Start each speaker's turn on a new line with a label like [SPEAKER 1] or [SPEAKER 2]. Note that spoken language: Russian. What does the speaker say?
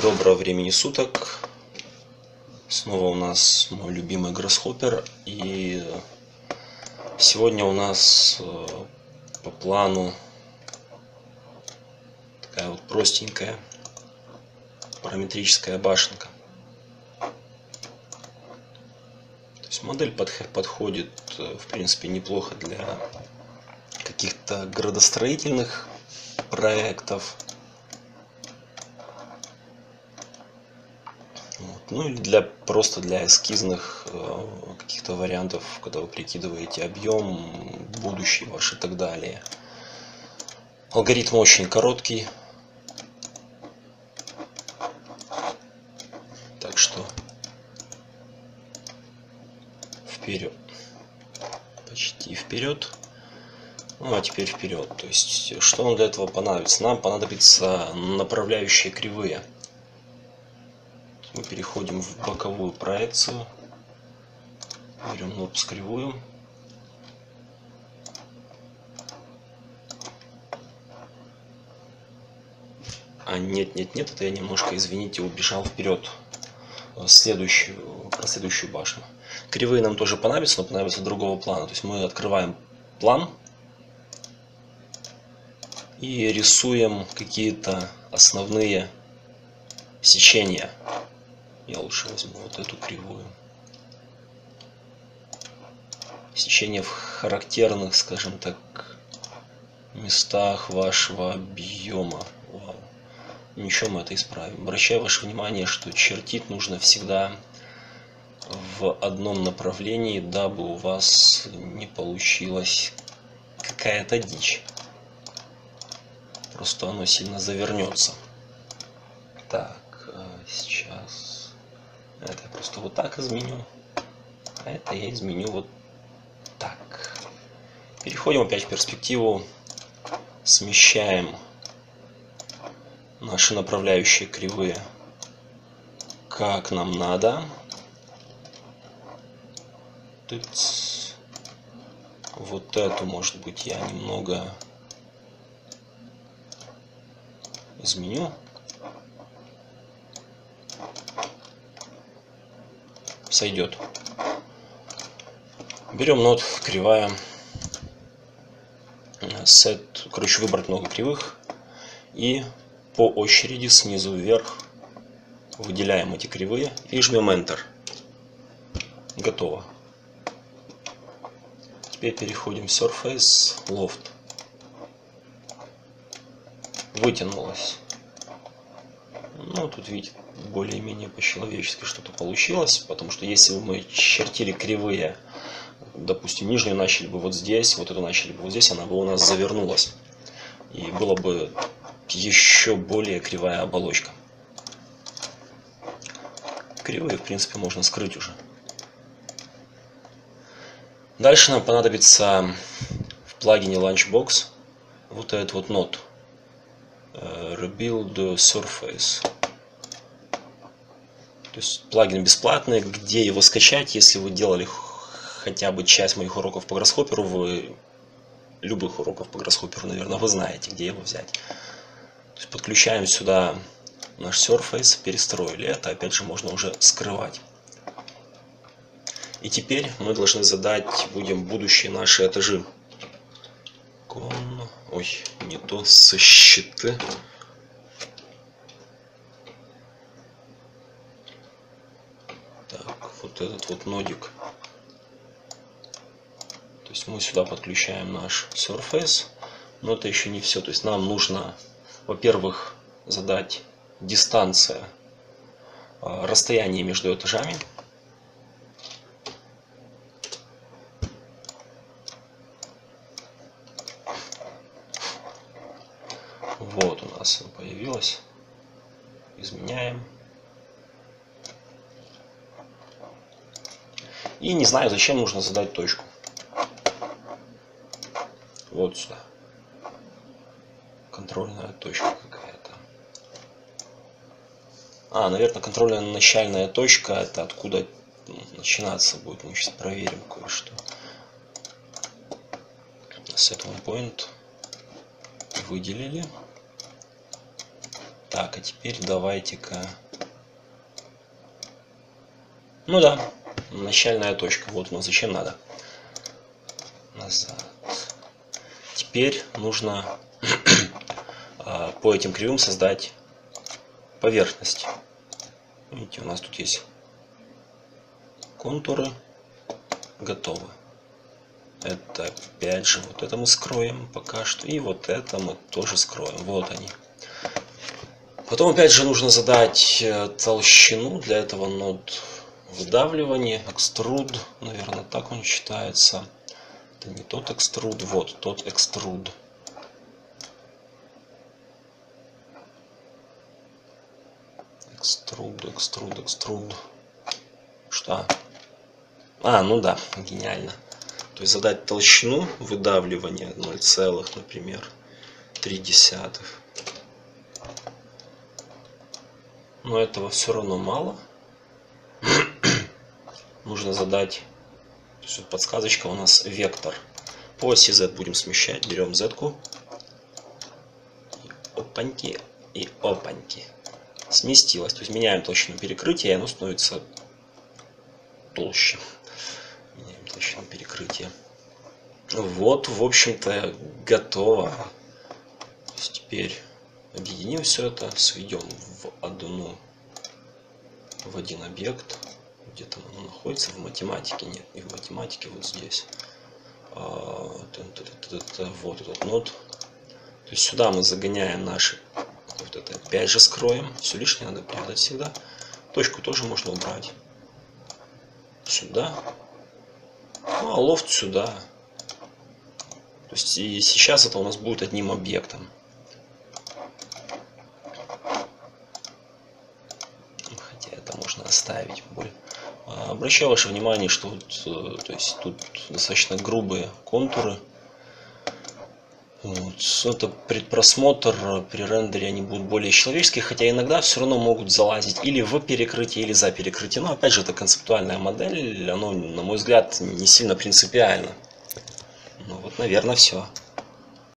[SPEAKER 1] Доброго времени суток. Снова у нас мой любимый Grasshopper. И сегодня у нас по плану такая вот простенькая параметрическая башенка. То есть модель подходит в принципе неплохо для каких-то градостроительных проектов. Ну или просто для эскизных каких-то вариантов, когда вы прикидываете объем, будущий ваш и так далее. Алгоритм очень короткий. Так что вперед. Почти вперед. Ну а теперь вперед. То есть, что нам для этого понадобится? Нам понадобятся направляющие кривые. Мы переходим в боковую проекцию, берем Nurps кривую, нет, это я немножко, извините, убежал вперед, про следующую башню. Кривые нам тоже понадобятся, но понадобятся другого плана. То есть мы открываем план и рисуем какие-то основные сечения. Я лучше возьму вот эту кривую. Сечение в характерных, скажем так, местах вашего объема. Ничего, мы это исправим. Обращаю ваше внимание, что чертить нужно всегда в одном направлении, дабы у вас не получилась какая-то дичь. Просто оно сильно завернется. Так, сейчас... Это я просто вот так изменю. А это я изменю вот так. Переходим опять в перспективу. Смещаем наши направляющие кривые как нам надо. Вот эту, может быть, я немного изменю. Сойдет. Берем нод, кривая, сет, короче, выбрать много кривых и по очереди снизу вверх выделяем эти кривые и жмем Enter. Готово. Теперь переходим в Surface, Loft. Вытянулось. Ну, тут, видите, более-менее по-человечески что-то получилось, потому что если бы мы чертили кривые, допустим, нижнюю начали бы вот здесь, вот эту начали бы вот здесь, она бы у нас завернулась. И была бы еще более кривая оболочка. Кривые, в принципе, можно скрыть уже. Дальше нам понадобится в плагине Launchbox вот этот вот нод. Rebuild Surface. То есть плагин бесплатный. Где его скачать? Если вы делали хотя бы часть моих уроков по Grasshopper, вы любых уроков по Grasshopper, наверное, вы знаете, где его взять. То есть подключаем сюда наш Surface, перестроили. Это опять же можно уже скрывать. И теперь мы должны задать будем будущие наши этажи. Ой, не то, со щиты. Так, вот этот вот нодик. То есть мы сюда подключаем наш Surface. Но это еще не все. То есть нам нужно, во-первых, задать дистанция, расстояние между этажами. Вот у нас появилось. Изменяем. И не знаю, зачем нужно задать точку. Вот сюда. Контрольная точка какая-то. Наверное, контрольная начальная точка. Это откуда начинаться будет. Мы сейчас проверим кое-что. Set one point. Выделили. Так, а теперь давайте-ка... Ну да, начальная точка. Вот оно, зачем надо. Назад. Теперь нужно по этим кривым создать поверхность. Видите, у нас тут есть контуры. Готовы. Это опять же, вот это мы скроем пока что. И вот это мы тоже скроем. Вот они. Потом опять же нужно задать толщину. Для этого нод выдавливания. Экструд. Наверное, так он читается. Это не тот экструд. Вот тот экструд. Экструд. Что? А, ну да, гениально. То есть задать толщину выдавливания 0, например, 0,3. Но этого все равно мало. Нужно задать, то есть вот подсказочка у нас вектор. По оси Z будем смещать. Берем Z-ку. Опаньки и опаньки. Сместилось. То есть меняем толщину перекрытия, и оно становится толще. Меняем толщину перекрытия. Вот, в общем-то, готово. Теперь объединим все это, сведем в один объект. Где там оно находится? В математике? Нет, не в математике, вот здесь. Вот этот нод. То есть сюда мы загоняем наши. Вот это опять же скроем. Все лишнее надо прятать всегда. Точку тоже можно убрать. Сюда. Ну, а лофт сюда. То есть и сейчас это у нас будет одним объектом. Хотя это можно оставить. Обращаю ваше внимание, что то есть тут достаточно грубые контуры. Вот. Это предпросмотр, при рендере они будут более человеческие, хотя иногда все равно могут залазить или в перекрытие, или за перекрытие. Но опять же, это концептуальная модель, оно, на мой взгляд, не сильно принципиально. Ну вот, наверное, все.